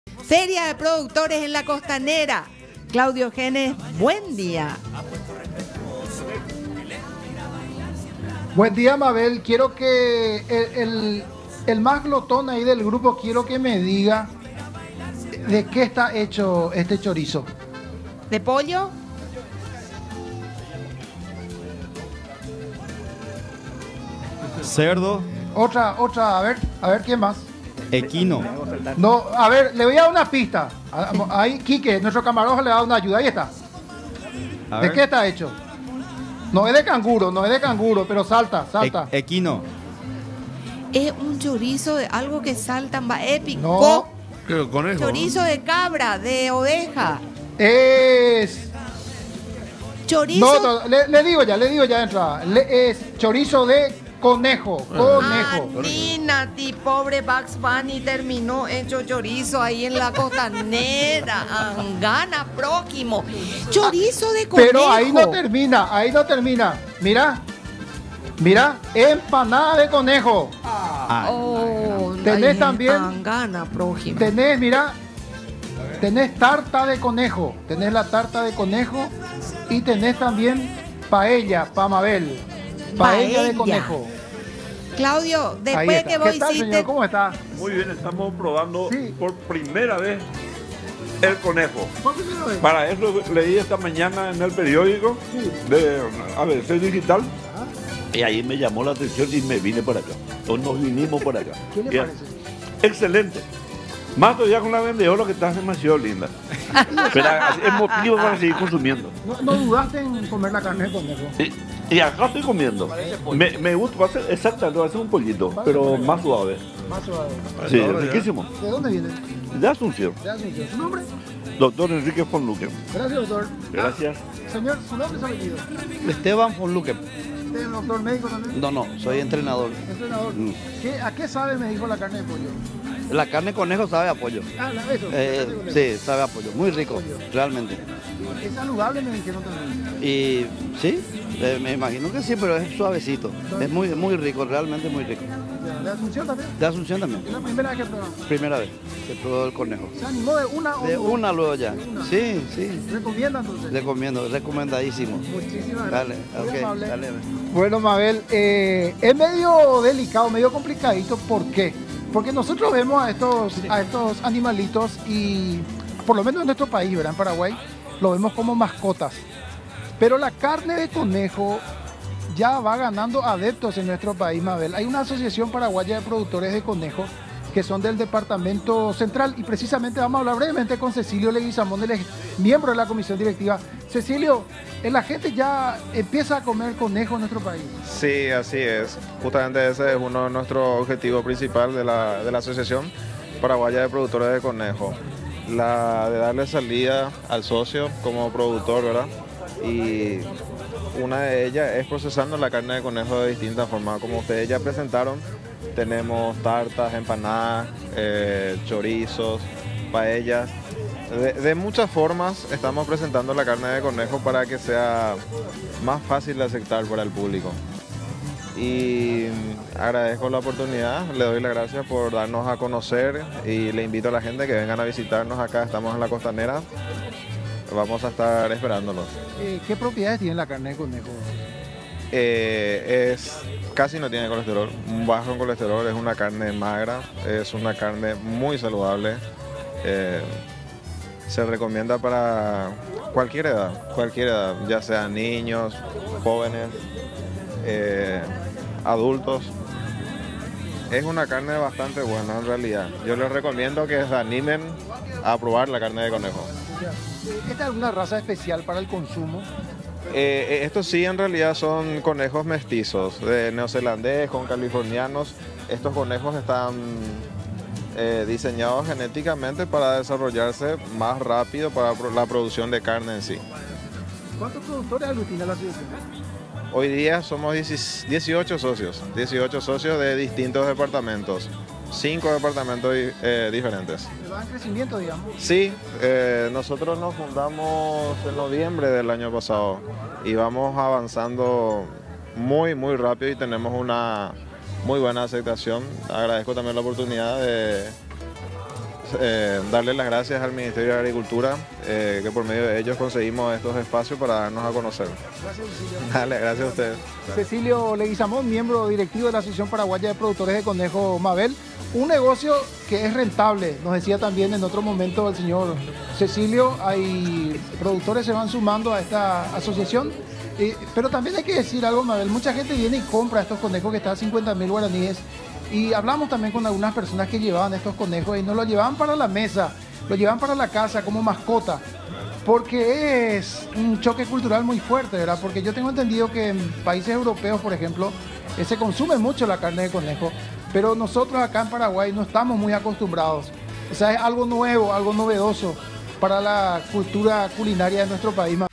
Feria de Productores en la Costanera. Claudio Genes, buen día. Buen día, Mabel. Quiero que el más glotón ahí del grupo, quiero que me diga de qué está hecho este chorizo. ¿De pollo? Cerdo. Otra, a ver quién más. Equino. No, a ver, le voy a dar una pista. Ahí, Quique, nuestro camarógrafo le va a dar una ayuda. Ahí está. ¿De qué está hecho? No es de canguro, pero salta. Equino. Es un chorizo de algo que salta, va épico. No. ¿Qué, conejo? Chorizo de cabra, de oveja. Es... Chorizo. No, le digo ya de entrada. Es chorizo de conejo. Nati, pobre Bugs Bunny terminó hecho chorizo ahí en la Costanera. Angana, próximo. Chorizo de conejo. Pero ahí no termina. Mira, empanada de conejo. Tenés también. Angana, próximo. Tenés tarta de conejo. Tenés la tarta de conejo y tenés también paella, Mabel. Paella de conejo. Claudio, después que vos ¿Qué tal, hiciste... señor? ¿Cómo está? Muy bien, estamos probando Sí. por primera vez el conejo. ¿Por primera vez? Para eso leí esta mañana en el periódico de ABC Digital y ahí me llamó la atención y me vine por acá. Entonces nos vinimos por acá. ¿Qué le Bien. parece? Excelente. Más todavía con la vendedora que está demasiado linda. Pero es motivo para seguir consumiendo. ¿No dudaste en comer la carne de conejo? Y acá estoy comiendo. Me gusta, va a ser exactamente, va a ser un pollito, pero más suave. Más suave. Sí, riquísimo. ¿De dónde viene? De Asunción. De Asunción. ¿Su nombre? Doctor Enrique von Luque. Gracias, doctor. Gracias. Señor, ¿su nombre es apellido? Esteban von Luque. ¿Usted es doctor médico también? No, soy entrenador. Entrenador. ¿A qué sabe, me dijo, la carne de pollo? La carne de conejo sabe a pollo. Eso. Sí, sabe a pollo. Muy rico, realmente. Es saludable, me dijeron también. Y sí, me imagino que sí, pero es suavecito. Es muy rico, realmente muy rico. ¿De Asunción también? De Asunción también. ¿Es la primera vez que probamos? Primera vez que probó el conejo. ¿Se animó de una o De dos? una luego ya. De una. Sí. ¿Recomienda entonces? Recomiendo, recomendadísimo. Muchísimas Dale, gracias. Muy ok, amable. dale. Bueno, Mabel, es medio delicado, medio complicadito. ¿Por qué? Porque nosotros vemos a estos animalitos y, por lo menos en nuestro país, ¿verdad? En Paraguay, lo vemos como mascotas. Pero la carne de conejo ya va ganando adeptos en nuestro país, Mabel. Hay una asociación paraguaya de productores de conejos que son del departamento central y precisamente vamos a hablar brevemente con Cecilio Leguizamón, él es miembro de la comisión directiva. Cecilio, la gente ya empieza a comer conejo en nuestro país. Sí, así es. Justamente ese es uno de nuestros objetivos principales de la Asociación Paraguaya de Productores de Conejo. La de darle salida al socio como productor, ¿verdad? Y una de ellas es procesando la carne de conejo de distintas formas. Como ustedes ya presentaron, tenemos tartas, empanadas, chorizos, paellas. De muchas formas estamos presentando la carne de conejo para que sea más fácil de aceptar para el público. Y agradezco la oportunidad, le doy las gracias por darnos a conocer y le invito a la gente que vengan a visitarnos acá, estamos en la Costanera, vamos a estar esperándolos. ¿Qué propiedades tiene la carne de conejo? Casi no tiene colesterol, bajo en colesterol, es una carne magra, es una carne muy saludable. Se recomienda para cualquier edad, ya sean niños, jóvenes, adultos. Es una carne bastante buena en realidad. Yo les recomiendo que se animen a probar la carne de conejo. ¿Esta es alguna raza especial para el consumo? Estos sí en realidad son conejos mestizos, de neozelandés con californianos. Estos conejos están diseñados genéticamente para desarrollarse más rápido para la producción de carne en sí. ¿Cuántos productores aglutina la asociación? Hoy día somos 18 socios de distintos departamentos, 5 departamentos diferentes. ¿Va en crecimiento, digamos? Sí, nosotros nos fundamos en noviembre del año pasado y vamos avanzando muy rápido y tenemos una muy buena aceptación. Agradezco también la oportunidad de darle las gracias al Ministerio de Agricultura, que por medio de ellos conseguimos estos espacios para darnos a conocer. Gracias, Cecilio. Dale, gracias a ustedes. Cecilio Leguizamón, miembro directivo de la Asociación Paraguaya de Productores de Conejo Mabel. Un negocio que es rentable, nos decía también en otro momento el señor Cecilio. Hay productores que se van sumando a esta asociación. Pero también hay que decir algo, Mabel. Mucha gente viene y compra estos conejos que están a 50.000 guaraníes. Y hablamos también con algunas personas que llevaban estos conejos y nos los llevaban para la mesa, los llevaban para la casa como mascota. Porque es un choque cultural muy fuerte, ¿verdad? Porque yo tengo entendido que en países europeos, por ejemplo, se consume mucho la carne de conejo, pero nosotros acá en Paraguay no estamos muy acostumbrados. O sea, es algo nuevo, algo novedoso para la cultura culinaria de nuestro país.